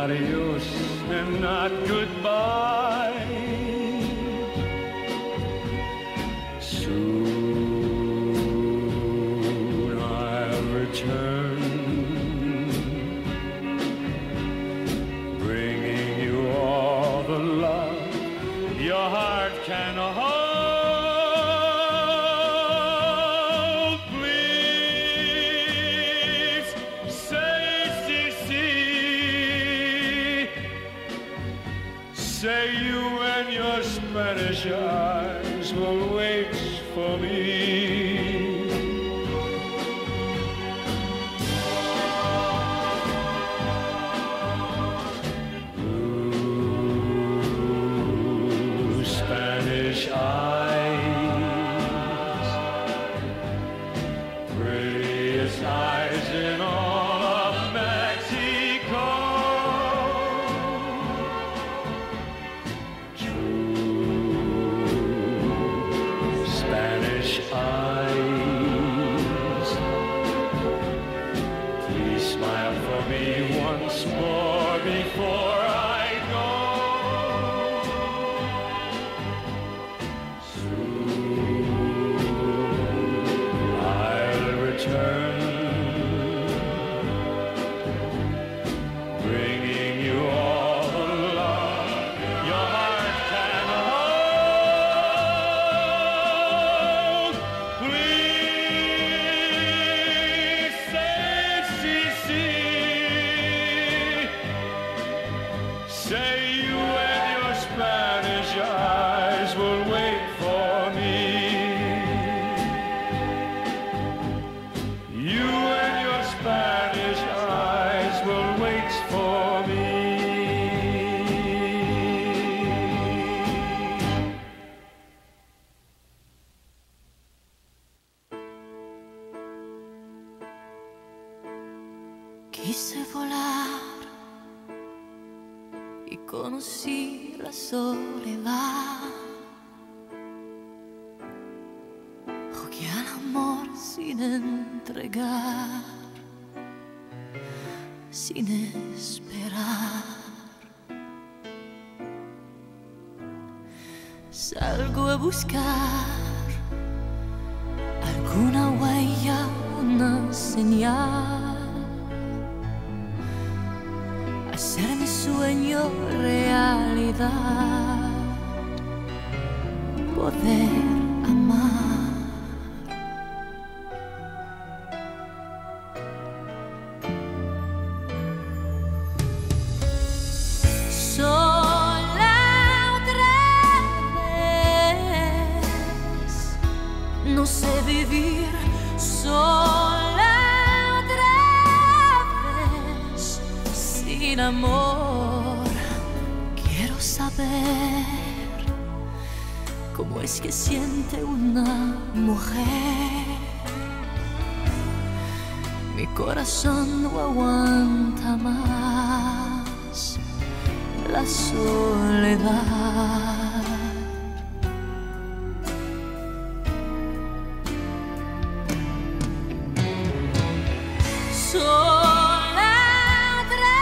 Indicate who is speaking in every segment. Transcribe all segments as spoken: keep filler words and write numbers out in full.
Speaker 1: adios and not goodbye. Soon I'll return, bringing you all the love your heart can hold. Say you and your Spanish eyes will wait for me. Blue Spanish eyes, prettiest eyes in all of Mexico. Eyes, please smile for me once more before I go. Soon I'll return, bringing you all the love your heart can hold. Please say you and your Spanish eyes will wait for me. You and your Spanish eyes will wait for me.
Speaker 2: Quise volar y conocí la soledad. Jugué al amor sin entregar, sin esperar. Salgo a buscar alguna huella, una señal. Hacer mi sueño realidad, poder amar. Sola otra vez, no sé vivir sola otra vez, sin amor. Quiero saber cómo es que siente una mujer. Mi corazón no aguanta más la soledad. Sola otra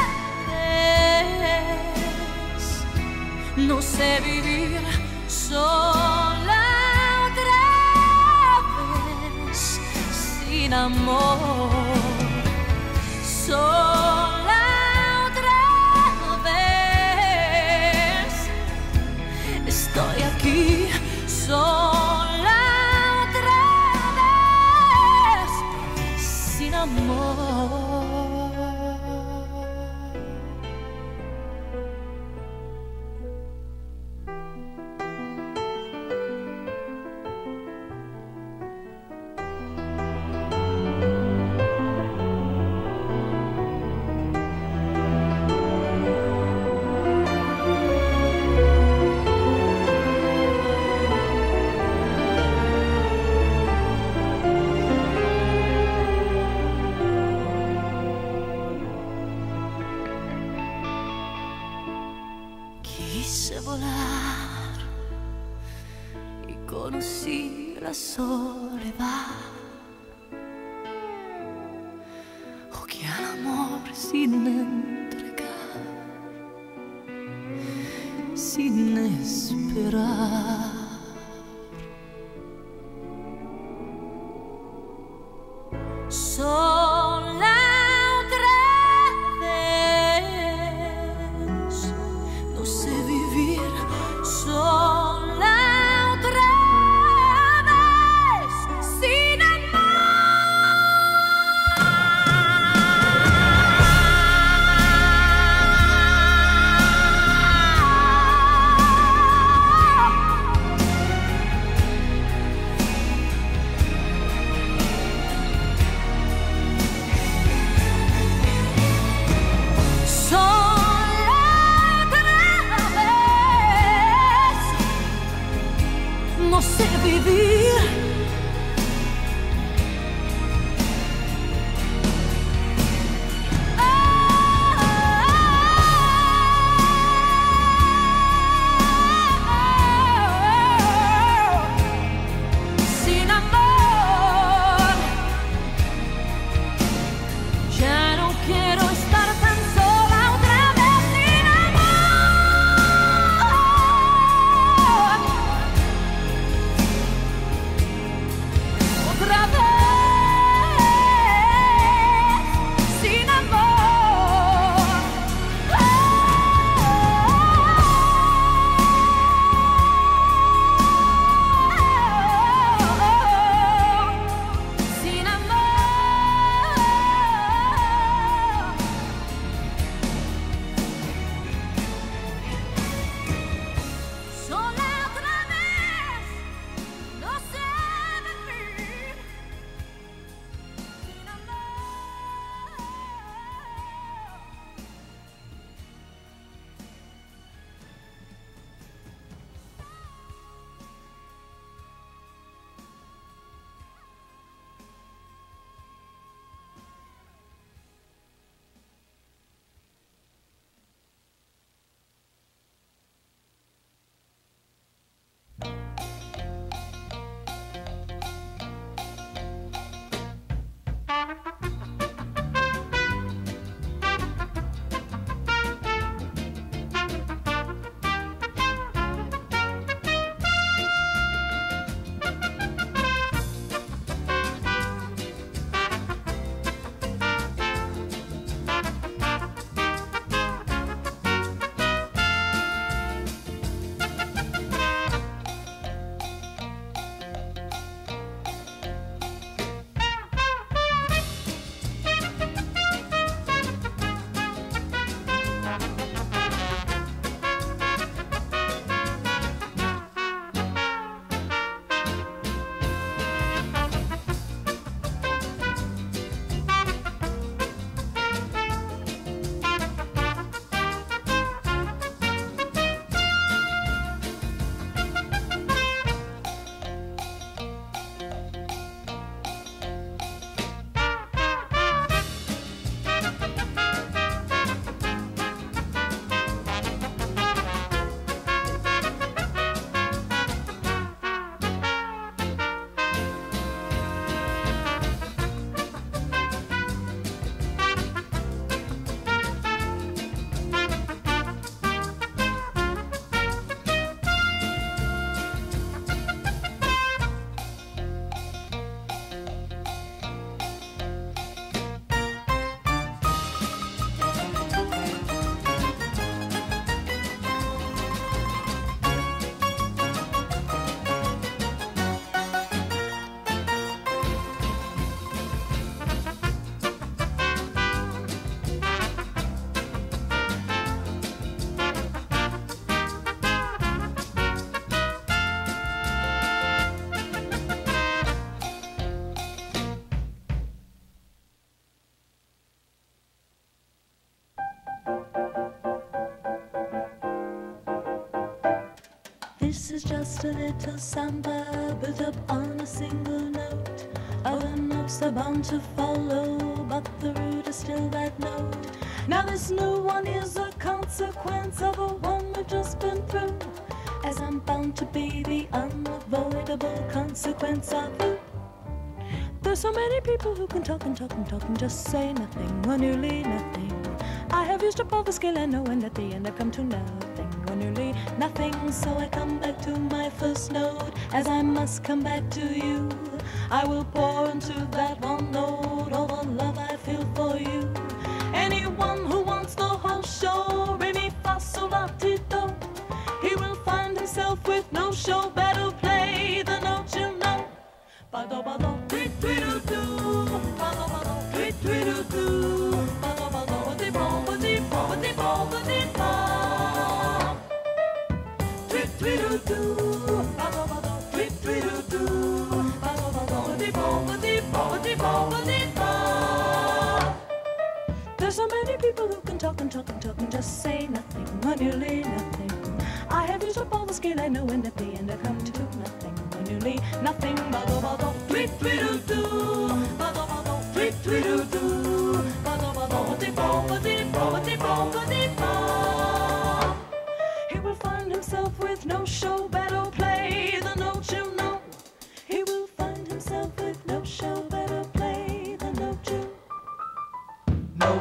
Speaker 2: vez, no sé vivir sola otra vez, sin amor. Sola otra vez, estoy aquí sola otra vez, sin amor. Quise volar y conocí la soledad. Jugué al amor sin entregar, sin esperar. Sola otra vez, no sé vivir sola otra vez, sin no sé vivir. Sin amor, ya no quiero estar tan sola otra vez. Sin amor, otra vez, sin amor. Oh, sin amor. Sola otra vez, no sé vivir. Sin amor.
Speaker 3: This is just a little samba built up on a single note. Other notes are bound to follow, but the root is still that note. Now this new one is a consequence of the one we've just been through, as I'm bound to be the unavoidable consequence of you. There's so many people who can talk and talk and talk and just say nothing or nearly nothing. I have used up all the skill I know, and at the end I've come to nothing. when you leave nothing. So I come back to my first note, as I must come back to you. I will pour into that one note all the love I feel for you. Anyone who wants the whole show, re mi fa sol la ti do, he will find himself with no show. Better play the note you know. Ba do ba do, tweet tweet doo doo. Ba do ba do, tweet tweet doo doo. Ba do ba do, ba di bo, ba di bo, ba di bo, ba di bo. Tweet tweet doo doo. Ba do ba do, tweet tweet doo doo. Ba do ba do, ba di bo, ba di bo, ba di bo, ba di bo. There's so many people who can talk and talk and talk and just say nothing, or nearly nothing. I have used up all the skill I know, and at the end I come to nothing, or nearly nothing. Ba do ba do, tweet tweet doo doo. Ba do ba do, tweet tweet doo doo. Ba do ba do, ba di bo, ba di bo, ba di bo, ba di bo. He will find himself with no show. Better play the note you know. He will find himself with no show. Better play the note you know.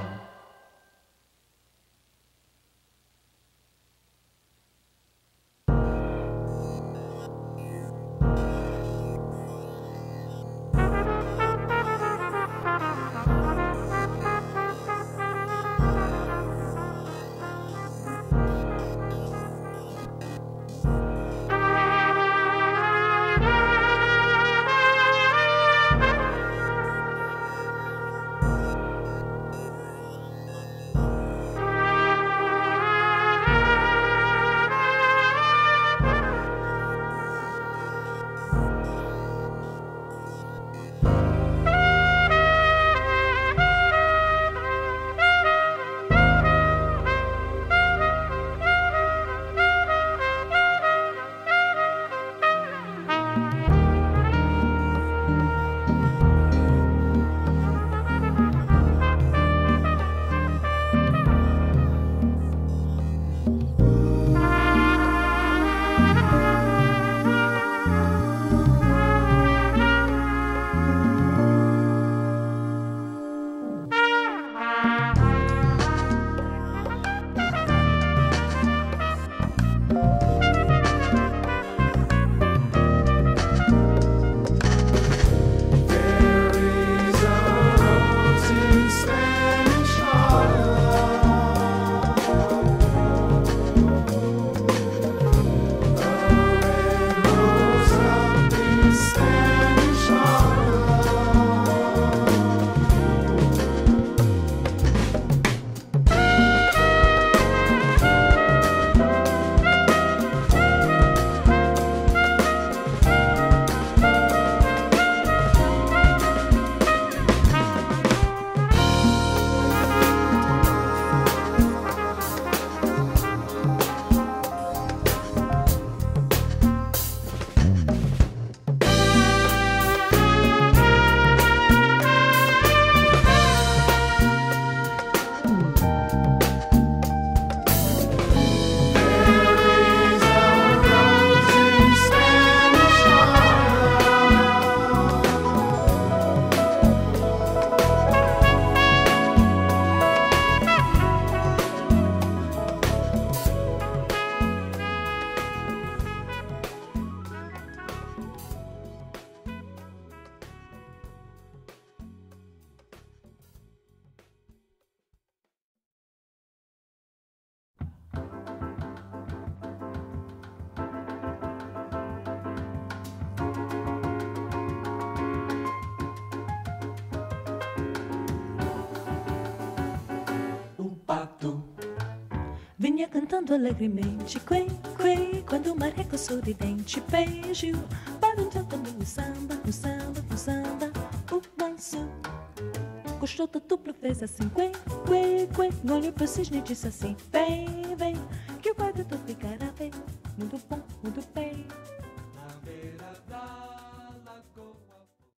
Speaker 3: Vinha cantando alegremente, quei, quei, quando o marreco sorridente fez-o para um tentando no samba, no samba, no samba, o balanço. Gostou da dupla, fez assim, quei, quei, quei, olhou para o cisne e disse assim, vem, vem, que o quarteto ficará bem, muito bom, muito